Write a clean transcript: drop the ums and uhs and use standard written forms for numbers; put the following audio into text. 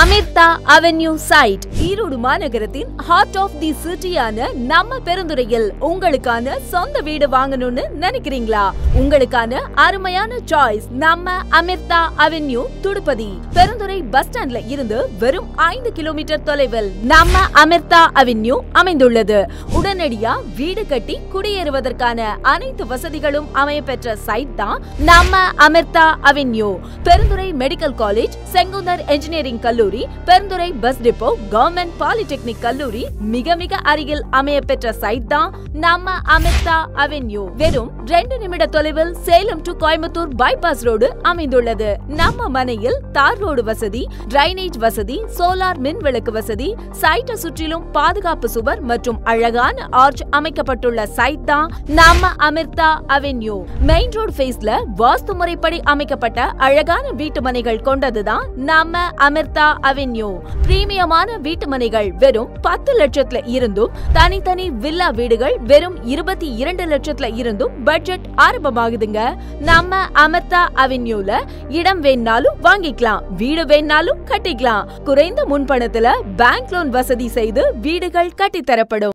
Amrita avenue site Erode மாநகரத்தின் heart of the சிட்டியான நம்ம பெருந்துறையில் உங்களுக்கான சொந்த வீடு வாங்கணும்னு நினைக்கிறீங்களா? உங்களுக்கான அருமையான சாய்ஸ் நம்ம அமிர்தா அவென்யூ துடுப்பதி. பெருந்துறை பஸ் ஸ்டாண்ட்ல இருந்து வெறும் 5 கிலோமீட்டர் தொலைவில் நம்ம அமிர்தா அவென்யூ அமைந்துள்ளது. உடனடியா வீடு கட்டி குடியேறுவதற்கான அனைத்து வசதிகளும் அமையப்பெற்ற சைட் தான் நம்ம Amrita avenue. Perundurai medical college, Sengunthar engineering கல்லூரி, Perundurai bus depot, government polytechnic கல்லூரி மிக மிக அருகில் அமையப்பெற்ற சைட் தான் நம்ம அமிர்தா அவென்யூ. வெறும் 2 நிமிட தொலைவில் Salem to Coimbatore bypass road அமைந்துள்ளது. நம்ம மனையில் தார் ரோடு வசதி, டிரைனேஜ் வசதி, சோலார் மின் விளக்கு வசதி, சைட்டை சுற்றிலும் பாதுகாப்பு சுவர் மற்றும் அழகான ஆர்ச் அமைக்கப்பட்டுள்ள சைட் தான் நம்ம அமிர்தா அவென்யூ. மெயின் ரோடு ஃபேஸ்ல வாஸ்து முறைப்படி அமைக்கப்பட்ட அழகான வீட்டு மனைகள் கொண்டதுதான் நம்ம அமிர்தா அவென்யூ. பிரீமியமான வீட்டு மனைகள் வெறும் 10 லட்சத்துல இருந்தும், தனித்தனி வில்லா வீடுகள் வெறும் 22 லட்சத்துல இருந்தும் பட்ஜெட் ஆரம்பமாகுதுங்க. நம்ம அமிர்தா அவென்யூல இடம் வேணாலும் வாங்கிக்கலாம், வீடு வேணாலும் கட்டிக்கலாம். குறைந்த முன்பணத்துல பேங்க் லோன் வசதி செய்து வீடுகள் கட்டித்தரப்படும்.